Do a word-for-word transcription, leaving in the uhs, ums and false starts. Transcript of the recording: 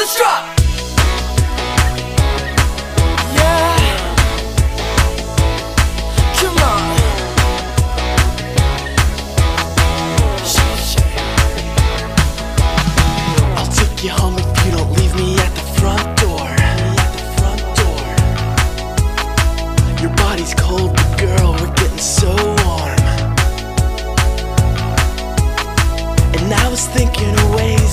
let's drop. Yeah, come on. I'll take you home if you don't leave me at the front door. At the front door. Your body's cold, but girl, we're getting so warm. And I was thinking of ways